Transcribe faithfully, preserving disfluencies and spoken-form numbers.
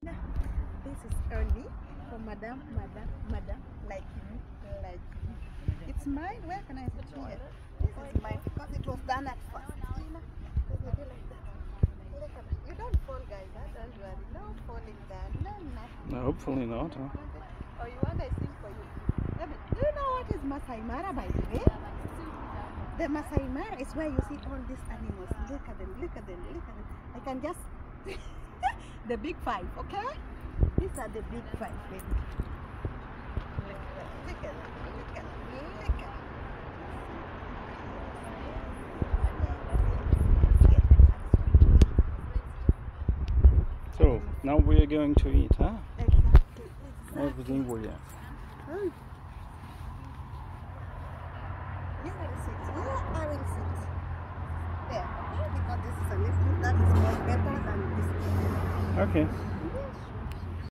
This is early for Madam, Madam, Madam, like you, like you. It's mine. Where can I sit here? This is mine because it was done at first. You know, they do like that. Look at that. You don't fall, guys. Huh? Don't worry. No falling down. No, nothing. No, hopefully not. Huh? Oh, you want I sing for you? Do you know what is Masai Mara, by the way? The Masai Mara is where you see all these animals. Look at them, look at them, look at them. I can just... the big five, okay? These are the big five, baby. Look at them, look at them, look at them, look at them. So, now we are going to eat, huh? Exactly. Exactly. Everything we have. Hmm. You will sit. Yeah, I will sit. There, okay? Because this is a little that is more better than this. Okay.